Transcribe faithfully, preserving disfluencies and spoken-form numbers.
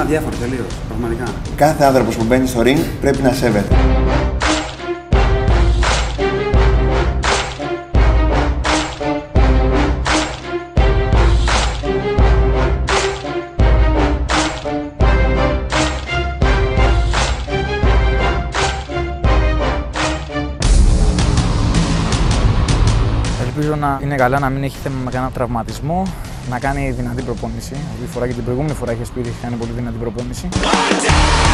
αδιάφοροι τελείως, πραγματικά. Κάθε άνθρωπος που μπαίνει στο ring πρέπει να σέβεται. Ελπίζω να είναι καλά, να μην έχει θέμα με κανένα τραυματισμό, να κάνει δυνατή προπόνηση. Αυτή τη φορά και την προηγούμενη φορά είχε πει ότι είχε κάνει πολύ δυνατή προπόνηση.